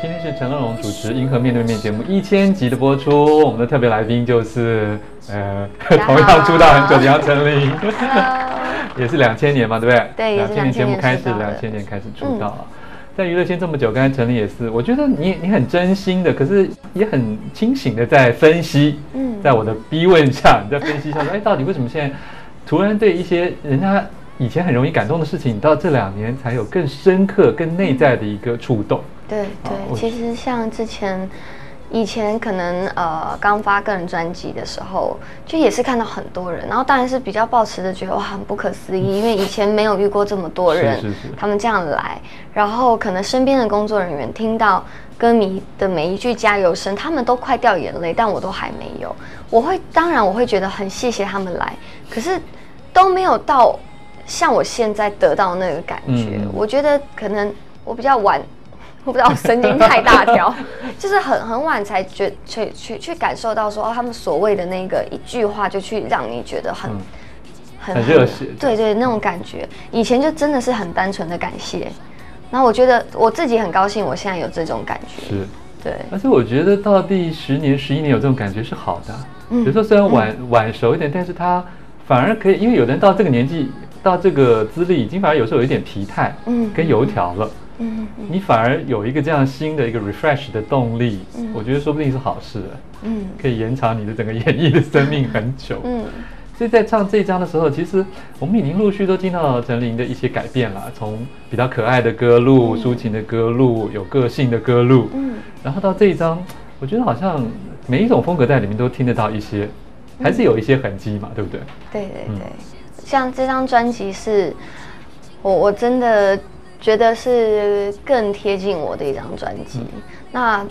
今天是陈乐融主持《银河面对面》节目1000集的播出，我们的特别来宾就是同样出道很久的杨丞琳，也是2000年嘛，对不对？ 对，也是2000年节目开始，2000年开始出道。在娱乐圈这么久，刚才陈琳也是，我觉得你很真心的，可是也很清醒的在分析。在我的逼问下，你在分析一下说，到底为什么现在突然对一些人家以前很容易感动的事情，你到这2年才有更深刻、更内在的一个触动？ 对，其实像以前可能刚发个人专辑的时候，就也是看到很多人，然后当然是比较抱持的觉得哇很不可思议，因为以前没有遇过这么多人，他们这样来，然后可能身边的工作人员听到歌迷的每一句加油声，他们都快掉眼泪，但我都还没有。当然我会觉得很谢谢他们来，可是都没有到像我现在得到那个感觉。我觉得可能我比较晚。我不知道我神经太大条，就是很晚才去感受到说他们所谓的那个一句话就去让你觉得很热血， 对那种感觉。以前就真的是很单纯的感谢，然后我觉得我自己很高兴，我现在有这种感觉。 是， 对。 而且我觉得到第10年、11年有这种感觉是好的。有时候虽然晚熟一点，但是他反而可以，因为有人到这个年纪、到这个资历，已经反而有时候有一点疲态，跟油条了。你反而有一个这样新的一个 refresh 的动力，我觉得说不定是好事。可以延长你的整个演艺的生命很久。所以在唱这一张的时候，其实我们已经陆续都听到陈琳的一些改变了，从比较可爱的歌路、抒情的歌路、有个性的歌路，然后到这一张，我觉得好像每一种风格在里面都听得到一些，还是有一些痕迹嘛，对不对？ 对，像这张专辑是我真的觉得是更贴近我的一张专辑。那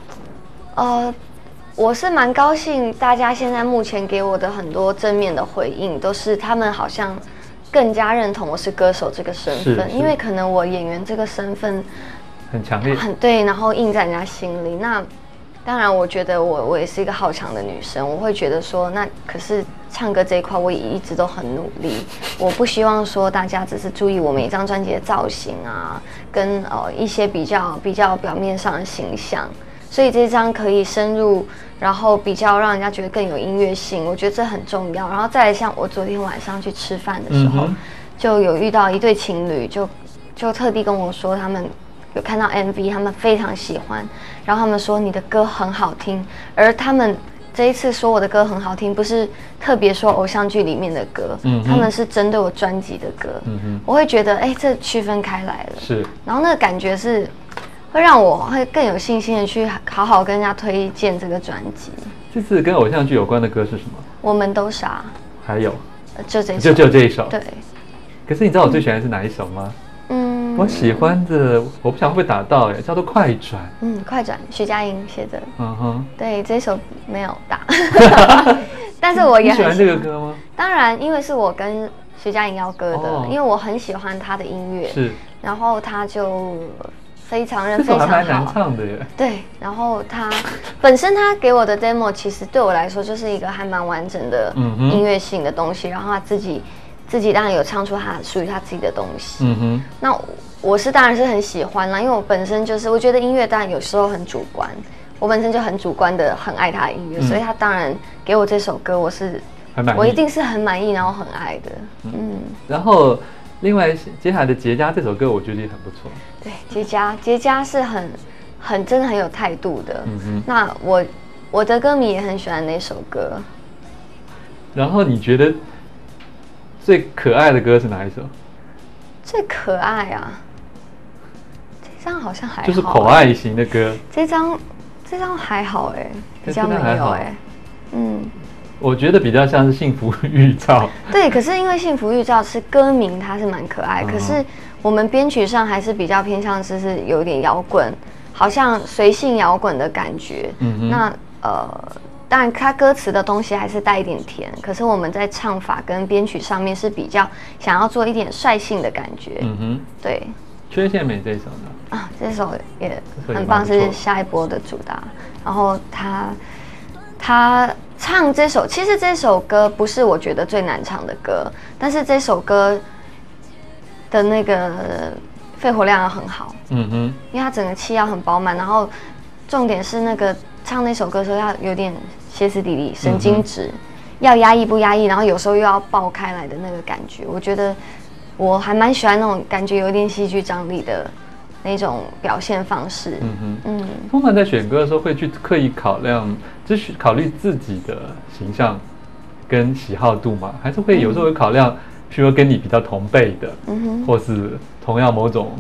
我是蛮高兴，大家现在目前给我的很多正面的回应，都是他们好像更加认同我是歌手这个身份，因为可能我演员这个身份很强烈， 很对，然后印在人家心里。那当然，我觉得我也是一个好强的女生，我会觉得说，那可是唱歌这一块，我也一直都很努力。我不希望说大家只是注意我每一张专辑的造型啊，跟一些比较表面上的形象。所以这张可以深入，然后比较让人家觉得更有音乐性，我觉得这很重要。然后再来像我昨天晚上去吃饭的时候，就有遇到一对情侣，就特地跟我说他们有看到 MV， 他们非常喜欢，然后他们说你的歌很好听，而他们这一次说我的歌很好听，不是特别说偶像剧里面的歌，他们是针对我专辑的歌，我会觉得这区分开来了， 是， 然后那个感觉是会让我会更有信心的去好好跟人家推荐这个专辑。 这次跟偶像剧有关的歌是什么？ 我们都傻， 还有就这一首， 就这一首， 对。 可是你知道我最喜欢的是哪一首吗？我喜欢的，我不想会不会打到叫做《快转》。 快转，徐佳莹写的。对，这首没有打，但是我也很喜欢这个歌吗？ 当然，因为是我跟徐佳莹要歌的，因为我很喜欢她的音乐， 是， 然后她就非常好， 这首还蛮难唱的耶。 对，然后她本身她给我的 demo 其实对我来说就是一个还蛮完整的音乐性的东西，然后她自己当然有唱出她属于她自己的东西。那我当然是很喜欢啦，因为我本身就是我觉得音乐当然有时候很主观，我本身就很主观的很爱她的音乐，所以她当然给我这首歌，我一定是很满意，然后很爱的。 然后另外接下来的《结痂》这首歌，我觉得也很不错。 对，结痂是很真的很有态度的。那我的歌迷也很喜欢那首歌。 然后你觉得最可爱的歌是哪一首？最可爱啊，这张好像还好， 就是口爱型的歌。 这张还好比较没有我觉得比较像是幸福预兆。 对，可是因为幸福预兆是歌名，它是蛮可爱，可是我们编曲上还是比较偏向是有点摇滚，好像随性摇滚的感觉。那当然它歌词的东西还是带一点甜，可是我们在唱法跟编曲上面是比较想要做一点率性的感觉。对。 缺陷美这首呢？ 这首也很棒，是下一波的主打。然后他唱这首，其实这首歌不是我觉得最难唱的歌，但是这首歌的那个肺活量要很好，因为他整个气要很饱满，然后重点是那个唱那首歌的时候要有点歇斯底里、神经质，要压抑不压抑，然后有时候又要爆开来的那个感觉，我觉得我还蛮喜欢那种感觉有点戏剧张力的那种表现方式。 通常在选歌的时候会去刻意考虑自己的形象跟喜好度吗？还是会有时候会考量，譬如说跟你比较同辈的，或是同样某种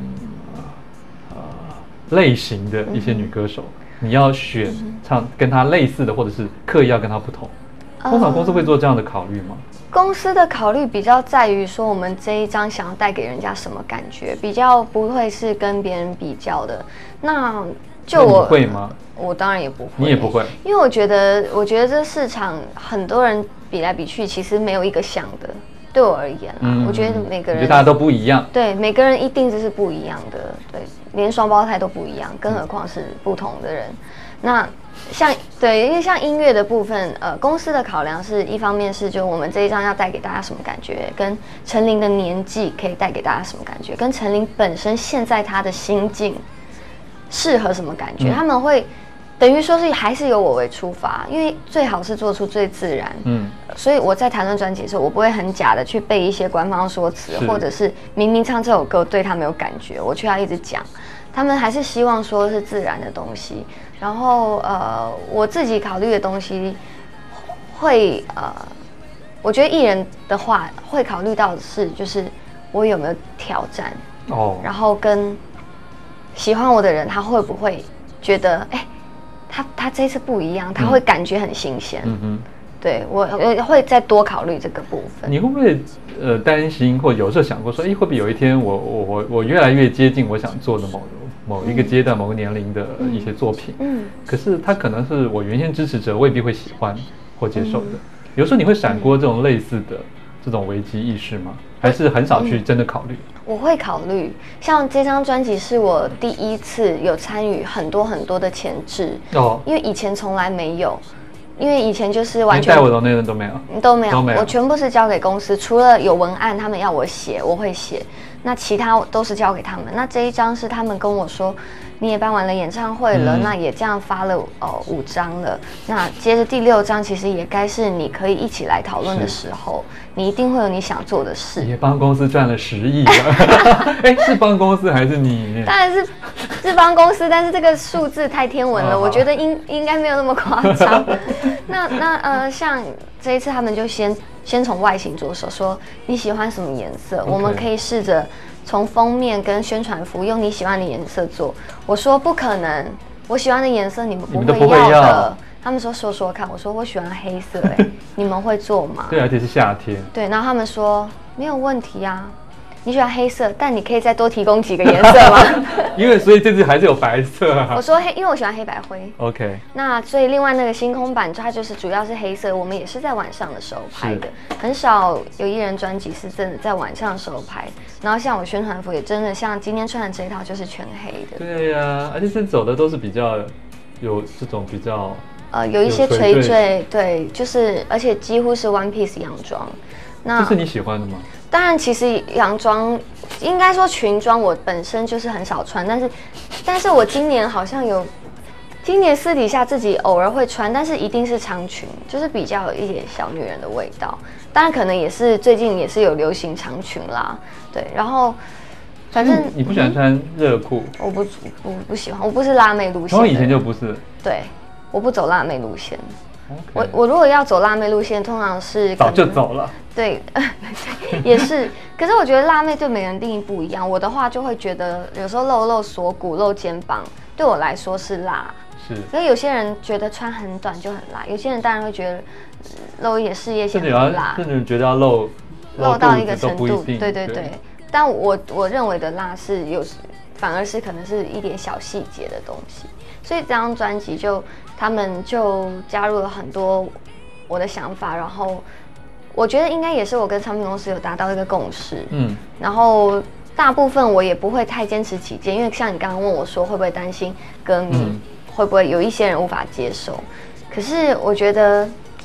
类型的一些女歌手，你要选唱跟她类似的，或者是刻意要跟她不同。通常公司会做这样的考虑吗？ 公司的考虑比较在于说，我们这一张想要带给人家什么感觉，比较不会是跟别人比较的。那就我会吗？ 我当然也不会， 你也不会， 因为我觉得这市场很多人比来比去，其实没有一个像的。对我而言啦，我觉得每个人， 大家都不一样。 对，每个人一定就是不一样的，对，连双胞胎都不一样，更何况是不同的人。那因为像音乐的部分，公司的考量是一方面是就我们这一张要带给大家什么感觉，跟陈琳的年纪可以带给大家什么感觉，跟陈琳本身现在她的心境适合什么感觉，他们会等于说是还是由我为出发，因为最好是做出最自然。所以我在谈论专辑的时候，我不会很假的去背一些官方说辞，或者是明明唱这首歌对他们有感觉，我却要一直讲。他们还是希望说是自然的东西。然后我自己考虑的东西会我觉得艺人的话会考虑到的是，就是我有没有挑战然后跟喜欢我的人他会不会觉得他这次不一样，他会感觉很新鲜。对，我会再多考虑这个部分。 你会不会担心，或有时候想过说，会不会有一天我越来越接近我想做的某一个阶段、某个年龄的一些作品？可是他可能是我原先支持者未必会喜欢或接受的。有时候你会闪过这种类似的这种危机意识吗？还是很少去真的考虑？ 我会考虑，像这张专辑是我第一次有参与很多很多的前置因为以前从来没有。因为以前就是完全带我的内容都没有， 我全部是交给公司，除了有文案他们要我写，我会写，那其他都是交给他们。那这一张是他们跟我说，你也办完了演唱会了，那也这样发了5张了，那接着第6张其实也该是你可以一起来讨论的时候，你一定会有你想做的事。 也帮公司赚了10亿了，是帮公司还是你？ 当然是帮公司，但是这个数字太天文了，我觉得应该没有那么夸张。像这一次他们就先从外形着手，说你喜欢什么颜色，我们可以试着从封面跟宣传服用你喜欢的颜色做。我说不可能，我喜欢的颜色你们不会要的。他们说看，我说我喜欢黑色，你们会做吗？ 对，而且是夏天。 对，然后他们说没有问题啊。你喜欢黑色，但你可以再多提供几个颜色吗？ 所以这次还是有白色啊。 我说因为我喜欢黑白灰。 OK。 那所以另外那个星空版，它就是主要是黑色，我们也是在晚上的时候拍的，很少有艺人专辑是真的在晚上的时候拍。然后像我宣传服也真的像今天穿的这一套就是全黑的。 对呀，而且是走的都是比较有这种比较有一些垂坠，对，就是而且几乎是 one piece 洋装。 这是你喜欢的吗？ 当然，其实洋装应该说裙装，我本身就是很少穿，但是我今年好像今年私底下自己偶尔会穿，但是一定是长裙，就是比较有一点小女人的味道。当然，可能也是最近也是有流行长裙啦，对。然后，反正你不喜欢穿热裤？ 我不喜欢，我不是辣妹路线。 从以前就不是。 对，我不走辣妹路线。我如果要走辣妹路线，通常是早就走了。 对，也是。可是我觉得辣妹对每个人定义不一样。我的话就会觉得有时候露锁骨、露肩膀，对我来说是辣。 是。 所以有些人觉得穿很短就很辣，有些人当然会觉得露一点事业线很辣， 甚至觉得要露到一个程度。对。但我认为的辣是反而是可能是一点小细节的东西。所以这张专辑他们就加入了很多我的想法，然后我觉得应该也是我跟唱片公司有达到一个共识。然后大部分我也不会太坚持己见，因为像你刚刚问我说会不会担心歌迷会不会有一些人无法接受，可是我觉得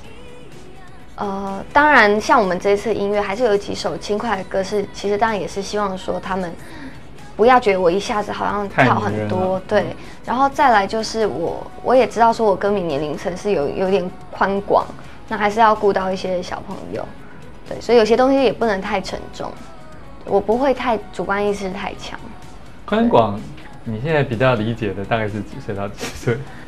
当然像我们这一次音乐还是有几首轻快的歌其实当然也是希望说他们不要觉得我一下子好像跳很多，对。然后再来就是我也知道说我歌迷年龄层是有点宽广，那还是要顾到一些小朋友，对，所以有些东西也不能太沉重，我不会太主观意识太强。 宽广，你现在比较理解的大概是几岁到几岁？